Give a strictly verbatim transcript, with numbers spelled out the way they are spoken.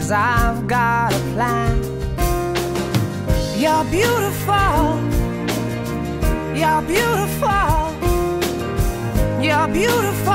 'cause I've got a plan. You're beautiful, you're beautiful, you're beautiful.